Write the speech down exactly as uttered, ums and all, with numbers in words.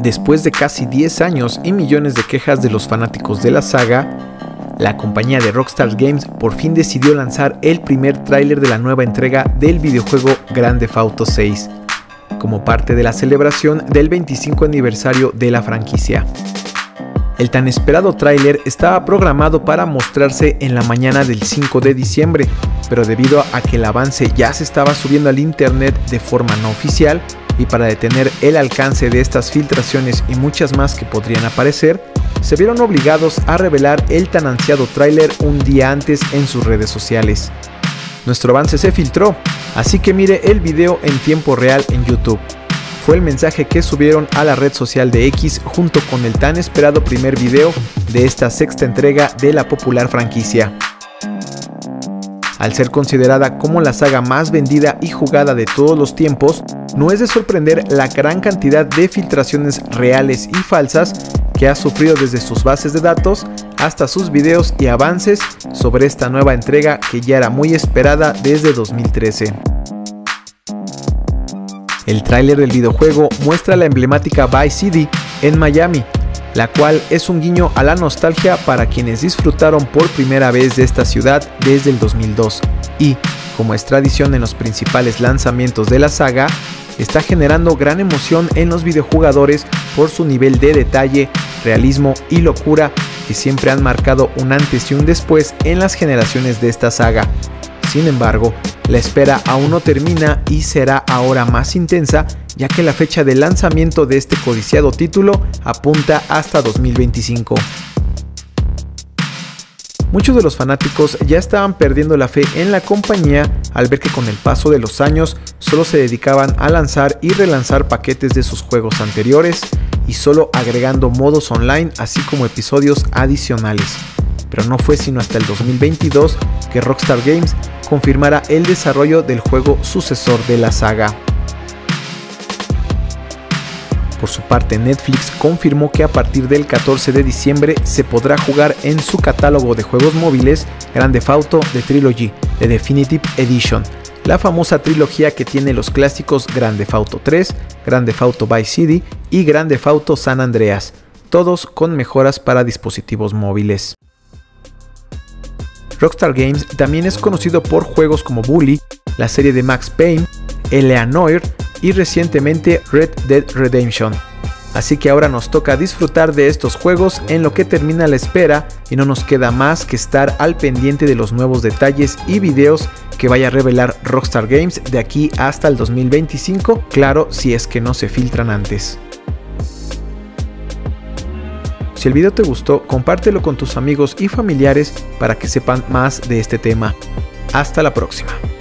Después de casi diez años y millones de quejas de los fanáticos de la saga, la compañía de Rockstar Games por fin decidió lanzar el primer tráiler de la nueva entrega del videojuego Grand Theft Auto seis, como parte de la celebración del veinticinco aniversario de la franquicia. El tan esperado tráiler estaba programado para mostrarse en la mañana del cinco de diciembre, pero debido a que el avance ya se estaba subiendo al internet de forma no oficial y para detener el alcance de estas filtraciones y muchas más que podrían aparecer, se vieron obligados a revelar el tan ansiado tráiler un día antes en sus redes sociales. Nuestro avance se filtró, así que mire el video en tiempo real en YouTube. Fue el mensaje que subieron a la red social de X junto con el tan esperado primer video de esta sexta entrega de la popular franquicia. Al ser considerada como la saga más vendida y jugada de todos los tiempos, no es de sorprender la gran cantidad de filtraciones reales y falsas que ha sufrido desde sus bases de datos hasta sus videos y avances sobre esta nueva entrega que ya era muy esperada desde dos mil trece. El tráiler del videojuego muestra la emblemática Vice City en Miami, la cual es un guiño a la nostalgia para quienes disfrutaron por primera vez de esta ciudad desde el dos mil dos y, como es tradición en los principales lanzamientos de la saga, está generando gran emoción en los videojugadores por su nivel de detalle, realismo y locura que siempre han marcado un antes y un después en las generaciones de esta saga. Sin embargo, la espera aún no termina y será ahora más intensa, ya que la fecha de lanzamiento de este codiciado título apunta hasta dos mil veinticinco. Muchos de los fanáticos ya estaban perdiendo la fe en la compañía al ver que con el paso de los años solo se dedicaban a lanzar y relanzar paquetes de sus juegos anteriores y solo agregando modos online así como episodios adicionales. Pero no fue sino hasta el dos mil veintidós que Rockstar Games confirmara el desarrollo del juego sucesor de la saga. Por su parte, Netflix confirmó que a partir del catorce de diciembre se podrá jugar en su catálogo de juegos móviles Grand Theft Auto The Trilogy, The Definitive Edition, la famosa trilogía que tiene los clásicos Grand Theft Auto tres, Grand Theft Auto Vice City y Grand Theft Auto San Andreas, todos con mejoras para dispositivos móviles. Rockstar Games también es conocido por juegos como Bully, la serie de Max Payne, Eleanor y recientemente Red Dead Redemption. Así que ahora nos toca disfrutar de estos juegos en lo que termina la espera y no nos queda más que estar al pendiente de los nuevos detalles y videos que vaya a revelar Rockstar Games de aquí hasta el dos mil veinticinco, claro si es que no se filtran antes. Si el video te gustó, compártelo con tus amigos y familiares para que sepan más de este tema. Hasta la próxima.